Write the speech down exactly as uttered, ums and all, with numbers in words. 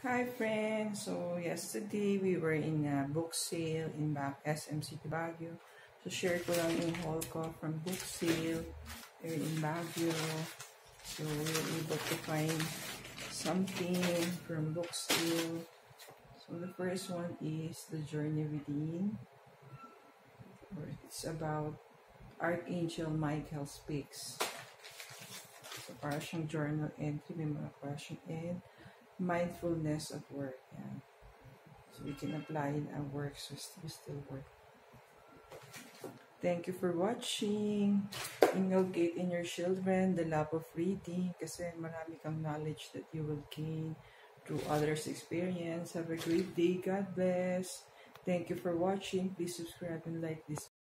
Hi friends! So yesterday we were in a book sale in back S M City Baguio. So share ko lang yung haul ko from Booksale here in Baguio. So we were able to find something from Booksale. So the first one is The Journey Within. It's about Archangel Michael Speaks. So para siyang journal entry, may mga question and mindfulness at work. Yeah. So we can apply in our work so we still work. Thank you for watching. Inculcate in your children the love of reading kasi marami kang knowledge that you will gain through others' experience. Have a great day. God bless. Thank you for watching. Please subscribe and like this